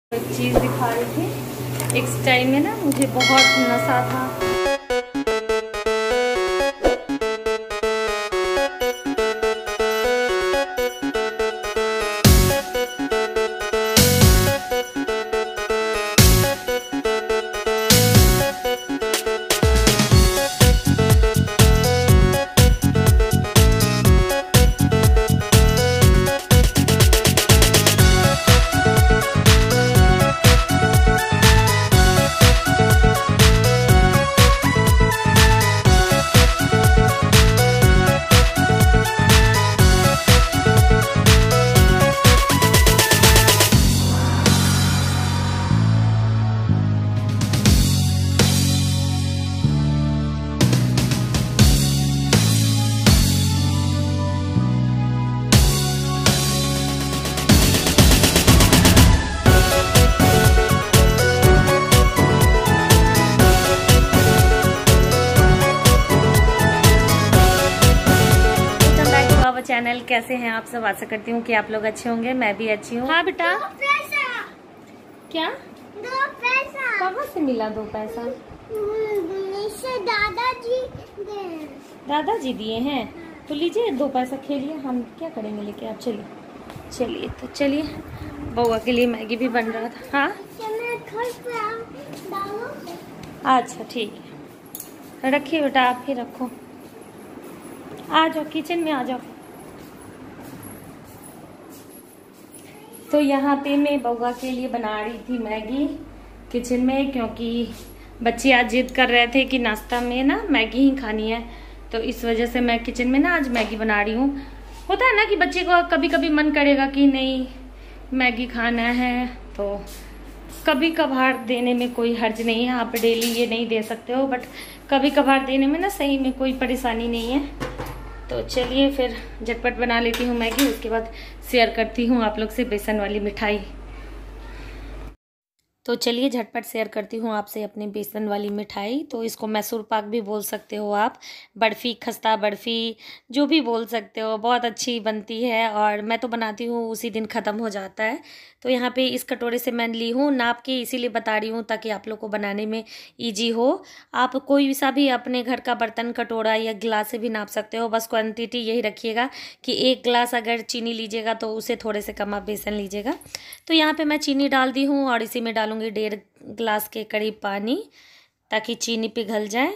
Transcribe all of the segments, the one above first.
एक चीज़ दिखा रही थी। एक टाइम में ना मुझे बहुत नशा था। चैनल कैसे हैं आप सब। आशा करती हूँ कि आप लोग अच्छे होंगे। मैं भी अच्छी हूँ। हाँ बेटा, क्या 2 पैसा कहाँ से मिला 2 पैसा? दादाजी दिए हैं। तो लीजिए 2 पैसा खेलिए, हम क्या करेंगे लेके आप। चलिए चलिए तो चलिए। बउआ के लिए मैगी भी बन रहा था। हाँ अच्छा ठीक है, रखिए बेटा, आप ही रखो। आ जाओ किचन में, आ जाओ। तो यहाँ पे मैं बउआ के लिए बना रही थी मैगी किचन में, क्योंकि बच्चे आज जिद कर रहे थे कि नाश्ता में ना मैगी ही खानी है। तो इस वजह से मैं किचन में ना आज मैगी बना रही हूँ। होता है ना कि बच्चे को कभी कभी मन करेगा कि नहीं मैगी खाना है, तो कभी कभार देने में कोई हर्ज नहीं है। आप डेली ये नहीं दे सकते हो, बट कभी कभार देने में ना सही में कोई परेशानी नहीं है। तो चलिए फिर झटपट बना लेती हूँ मैगी, उसके बाद शेयर करती हूँ आप लोग से बेसन वाली मिठाई। तो चलिए झटपट शेयर करती हूँ आपसे अपनी बेसन वाली मिठाई। तो इसको मैसूर पाक भी बोल सकते हो आप, बर्फ़ी, खस्ता बर्फ़ी, जो भी बोल सकते हो। बहुत अच्छी बनती है और मैं तो बनाती हूँ उसी दिन ख़त्म हो जाता है। तो यहाँ पे इस कटोरे से मैं ली हूँ नाप के, इसीलिए बता रही हूँ ताकि आप लोग को बनाने में ईजी हो। आप कोई सा भी अपने घर का बर्तन, कटोरा या गिलास से भी नाप सकते हो। बस क्वान्टिटी यही रखिएगा कि 1 गिलास अगर चीनी लीजिएगा तो उसे थोड़े से कम आप बेसन लीजिएगा। तो यहाँ पे मैं चीनी डाल दी हूँ और इसी में डालूंगी 1.5 गिलास के करीब पानी, ताकि चीनी पिघल जाए।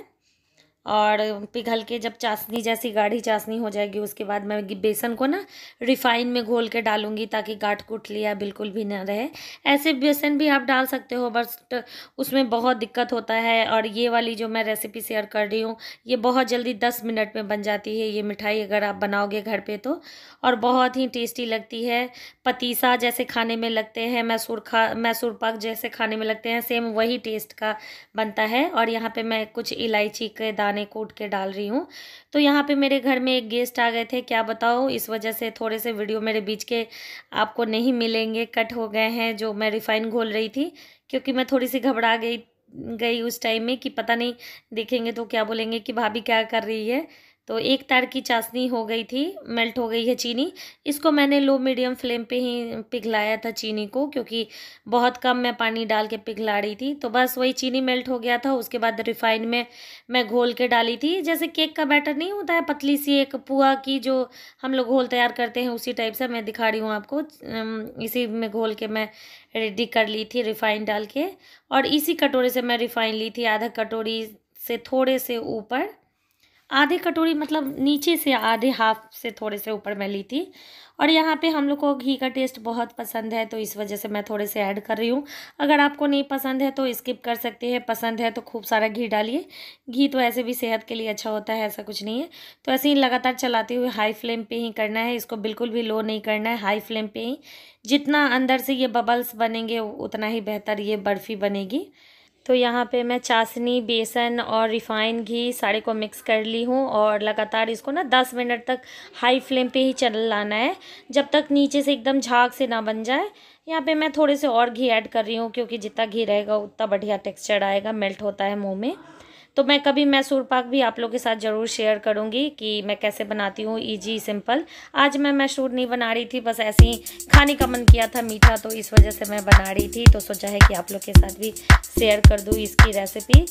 और पिघल के जब चाशनी जैसी गाढ़ी चाशनी हो जाएगी, उसके बाद मैं बेसन को ना रिफाइन में घोल के डालूंगी, ताकि गांठ गुठ लिया बिल्कुल भी ना रहे। ऐसे बेसन भी आप डाल सकते हो, बस उसमें बहुत दिक्कत होता है। और ये वाली जो मैं रेसिपी शेयर कर रही हूँ, ये बहुत जल्दी 10 मिनट में बन जाती है ये मिठाई, अगर आप बनाओगे घर पे तो। और बहुत ही टेस्टी लगती है। पतीसा जैसे खाने में लगते हैं, मैसूर पाक जैसे खाने में लगते हैं, सेम वही टेस्ट का बनता है। और यहाँ पे मैं कुछ इलायची के दाने कूट के डाल रही हूँ। तो यहाँ पे मेरे घर में एक गेस्ट आ गए थे, क्या बताओ, इस वजह से थोड़े से वीडियो मेरे बीच के आपको नहीं मिलेंगे, कट हो गए हैं। जो मैं रिफाइन घोल रही थी, क्योंकि मैं थोड़ी सी घबरा गई उस टाइम में कि पता नहीं देखेंगे तो क्या बोलेंगे कि भाभी क्या कर रही है। तो 1 तार की चाशनी हो गई थी, मेल्ट हो गई है चीनी। इसको मैंने लो मीडियम फ्लेम पे ही पिघलाया था चीनी को, क्योंकि बहुत कम मैं पानी डाल के पिघला रही थी। तो बस वही चीनी मेल्ट हो गया था। उसके बाद रिफाइन में मैं घोल के डाली थी, जैसे केक का बैटर नहीं होता है, पतली सी एक पुआ की जो हम लोग घोल तैयार करते हैं, उसी टाइप से मैं दिखा रही हूँ आपको। इसी में घोल के मैं रेडी कर ली थी रिफाइन डाल के। और इसी कटोरे से मैं रिफाइन ली थी, आधा कटोरी से थोड़े से ऊपर, आधे कटोरी मतलब नीचे से आधे हाफ से थोड़े से ऊपर मैं ली थी। और यहाँ पे हम लोग को घी का टेस्ट बहुत पसंद है, तो इस वजह से मैं थोड़े से ऐड कर रही हूँ। अगर आपको नहीं पसंद है तो स्किप कर सकते हैं, पसंद है तो खूब सारा घी डालिए। घी तो ऐसे भी सेहत के लिए अच्छा होता है, ऐसा कुछ नहीं है। तो ऐसे ही लगातार चलाते हुए हाई फ्लेम पे ही करना है, इसको बिल्कुल भी लो नहीं करना है, हाई फ्लेम पे ही। जितना अंदर से ये बबल्स बनेंगे उतना ही बेहतर ये बर्फ़ी बनेगी। तो यहाँ पे मैं चाशनी, बेसन और रिफाइन घी सारे को मिक्स कर ली हूँ और लगातार इसको ना 10 मिनट तक हाई फ्लेम पे ही चलाना है, जब तक नीचे से एकदम झाग से ना बन जाए। यहाँ पे मैं थोड़े से और घी ऐड कर रही हूँ, क्योंकि जितना घी रहेगा उतना बढ़िया टेक्सचर आएगा, मेल्ट होता है मुंह में। तो मैं कभी मैसूर पाक भी आप लोगों के साथ ज़रूर शेयर करूँगी कि मैं कैसे बनाती हूँ, ईजी सिंपल। आज मैं मैसूर नहीं बना रही थी, बस ऐसे ही खाने का मन किया था मीठा, तो इस वजह से मैं बना रही थी। तो सोचा है कि आप लोग के साथ भी शेयर कर दूँ इसकी रेसिपी।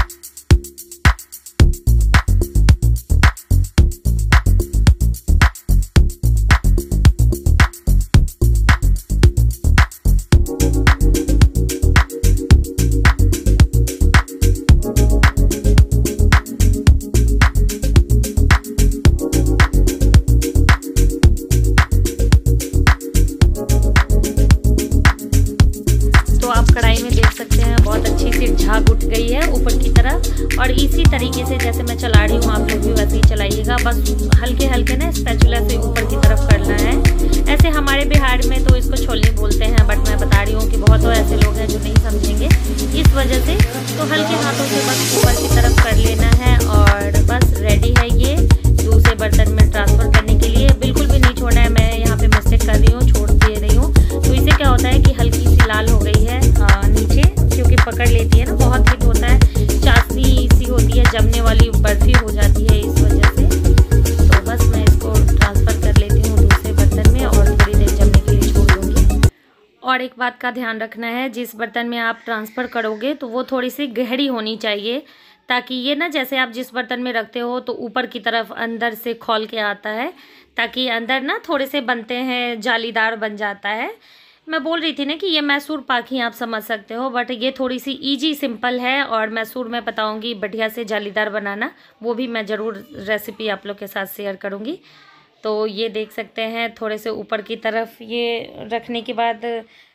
कढ़ाई में देख सकते हैं बहुत अच्छी सी झाग उठ गई है ऊपर की तरफ। और इसी तरीके से जैसे मैं चला रही हूँ आप लोग भी वैसे ही चलाइएगा, बस हल्के हल्के ना स्पैचुला से ऊपर की तरफ करना है। ऐसे हमारे बिहार में तो इसको छोलनी बोलते हैं, बट मैं बता रही हूँ कि बहुत तो ऐसे लोग हैं जो नहीं समझेंगे, इस वजह से तो हल्के हाथों से बस ऊपर की तरफ कर लेना है। और बस रेडी है ये दूसरे बर्तन में ट्रांसफ़र करने के लिए। बिल्कुल भी नहीं छोड़ना है, मैं यहाँ पे मिस्टेक कर रही हूँ, छोड़ दे रही हूँ। तो इससे क्या होता है कि हल्की सी लाल हो गई है नीचे, क्योंकि पकड़ लेती है ना, बहुत हिट होता है, चाशनी सी होती है, जमने वाली बर्फी हो जाती है इस वजह से। तो बस मैं इसको ट्रांसफ़र कर लेती हूँ दूसरे बर्तन में और थोड़ी देर जमने के लिए छोड़ दूँगी। और एक बात का ध्यान रखना है, जिस बर्तन में आप ट्रांसफ़र करोगे तो वो थोड़ी सी गहरी होनी चाहिए, ताकि ये ना जैसे आप जिस बर्तन में रखते हो तो ऊपर की तरफ अंदर से खौल के आता है, ताकि अंदर ना थोड़े से बनते हैं, जालीदार बन जाता है। मैं बोल रही थी ना कि ये मैसूर पाक ही आप समझ सकते हो, बट ये थोड़ी सी इजी सिंपल है। और मैसूर मैं बताऊंगी बढ़िया से जालीदार बनाना, वो भी मैं ज़रूर रेसिपी आप लोग के साथ शेयर करूंगी। तो ये देख सकते हैं थोड़े से ऊपर की तरफ ये रखने के बाद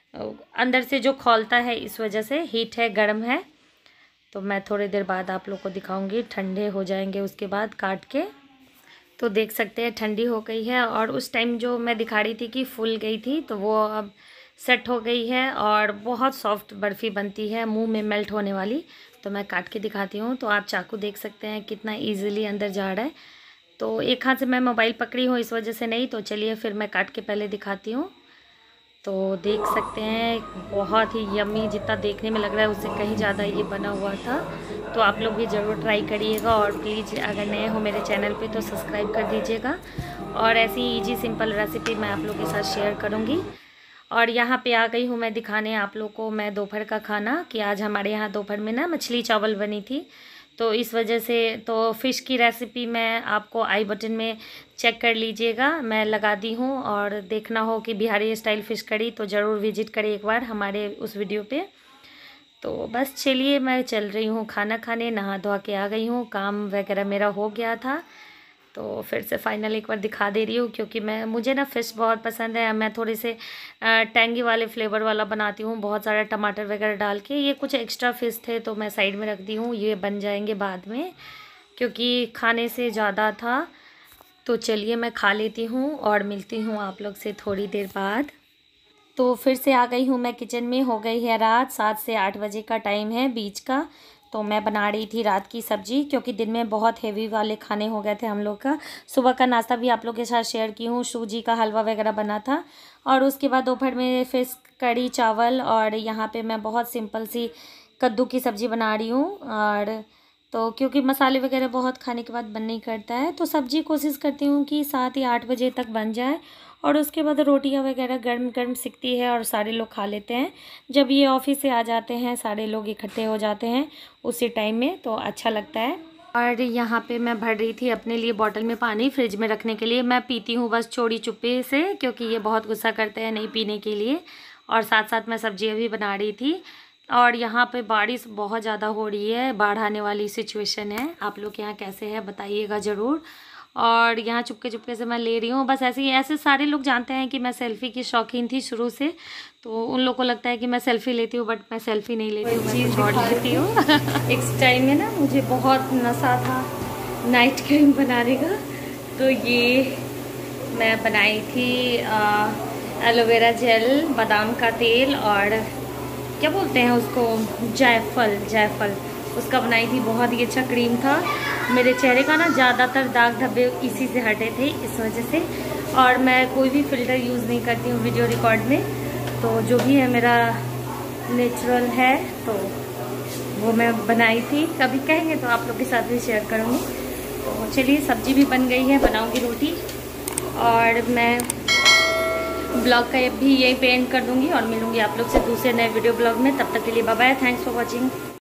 अंदर से जो खौलता है, इस वजह से हीट है, गर्म है। तो मैं थोड़ी देर बाद आप लोग को दिखाऊंगी, ठंडे हो जाएंगे उसके बाद काट के। तो देख सकते हैं ठंडी हो गई है, और उस टाइम जो मैं दिखा रही थी कि फूल गई थी, तो वो अब सेट हो गई है और बहुत सॉफ्ट बर्फ़ी बनती है, मुंह में मेल्ट होने वाली। तो मैं काट के दिखाती हूँ। तो आप चाकू देख सकते हैं कितना इजीली अंदर जा रहा है। तो एक हाथ से मैं मोबाइल पकड़ी हूँ इस वजह से नहीं, तो चलिए फिर मैं काट के पहले दिखाती हूँ। तो देख सकते हैं बहुत ही यम्मी, जितना देखने में लग रहा है उससे कहीं ज़्यादा ये बना हुआ था। तो आप लोग भी ज़रूर ट्राई करिएगा, और प्लीज़ अगर नए हो मेरे चैनल पे तो सब्सक्राइब कर दीजिएगा। और ऐसी इजी सिंपल रेसिपी मैं आप लोग के साथ शेयर करूँगी। और यहाँ पे आ गई हूँ मैं दिखाने आप लोग को मैं दोपहर का खाना, कि आज हमारे यहाँ दोपहर में ना मछली चावल बनी थी। तो इस वजह से तो फ़िश की रेसिपी मैं आपको आई बटन में चेक कर लीजिएगा, मैं लगा दी हूँ। और देखना हो कि बिहारी स्टाइल फ़िश करी तो ज़रूर विजिट करें एक बार हमारे उस वीडियो पे। तो बस चलिए मैं चल रही हूँ खाना खाने, नहा धोआ के आ गई हूँ, काम वगैरह मेरा हो गया था। तो फिर से फाइनल एक बार दिखा दे रही हूँ, क्योंकि मुझे ना फ़िश बहुत पसंद है। मैं थोड़े से टैंगी वाले फ्लेवर वाला बनाती हूँ, बहुत सारा टमाटर वगैरह डाल के। ये कुछ एक्स्ट्रा फ़िश थे तो मैं साइड में रख दी हूँ, ये बन जाएंगे बाद में, क्योंकि खाने से ज़्यादा था। तो चलिए मैं खा लेती हूँ और मिलती हूँ आप लोग से थोड़ी देर बाद। तो फिर से आ गई हूँ मैं किचन में। हो गई है रात, 7 से 8 बजे का टाइम है बीच का। तो मैं बना रही थी रात की सब्ज़ी, क्योंकि दिन में बहुत हेवी वाले खाने हो गए थे हम लोग का। सुबह का नाश्ता भी आप लोग के साथ शेयर की हूँ, सूजी का हलवा वगैरह बना था। और उसके बाद दोपहर में फिश कड़ी चावल, और यहाँ पे मैं बहुत सिंपल सी कद्दू की सब्ज़ी बना रही हूँ। और तो क्योंकि मसाले वगैरह बहुत खाने के बाद बन नहीं करता है, तो सब्ज़ी कोशिश करती हूँ कि 7 या 8 बजे तक बन जाए। और उसके बाद रोटियां वगैरह गर्म गर्म सिकती है और सारे लोग खा लेते हैं। जब ये ऑफिस से आ जाते हैं, सारे लोग इकट्ठे हो जाते हैं उसी टाइम में, तो अच्छा लगता है। और यहाँ पे मैं भर रही थी अपने लिए बॉटल में पानी फ्रिज में रखने के लिए। मैं पीती हूँ बस चोरी चुप्पे से, क्योंकि ये बहुत गुस्सा करते हैं नहीं पीने के लिए। और साथ साथ मैं सब्जियाँ भी बना रही थी। और यहाँ पे बारिश बहुत ज़्यादा हो रही है, बाढ़ आने वाली सिचुएशन है। आप लोग के यहाँ कैसे है बताइएगा ज़रूर। और यहाँ चुपके चुपके से मैं ले रही हूँ, बस ऐसे ही। ऐसे सारे लोग जानते हैं कि मैं सेल्फ़ी की शौकीन थी शुरू से, तो उन लोग को लगता है कि मैं सेल्फ़ी लेती हूँ, बट मैं सेल्फ़ी नहीं लेती हूँ, मैं कुछ और लेती हूँ। इस टाइम में ना मुझे बहुत नशा था नाइट क्रीम बनाने का। तो ये मैं बनाई थी एलोवेरा जेल, बादाम का तेल, और क्या बोलते हैं उसको, जायफल, उसका बनाई थी। बहुत ही अच्छा क्रीम था। मेरे चेहरे का ना ज़्यादातर दाग धब्बे इसी से हटे थे, इस वजह से। और मैं कोई भी फ़िल्टर यूज़ नहीं करती हूँ वीडियो रिकॉर्ड में, तो जो भी है मेरा नेचुरल है। तो वो मैं बनाई थी, कभी कहेंगे तो आप लोग के साथ भी शेयर करूँगी। तो चलिए सब्जी भी बन गई है, बनाऊँगी रोटी और मैं ब्लॉग का भी यही पे एंड कर दूँगी और मिलूँगी आप लोग से दूसरे नए वीडियो ब्लॉग में। तब तक के लिए bye bye, thanks for watching.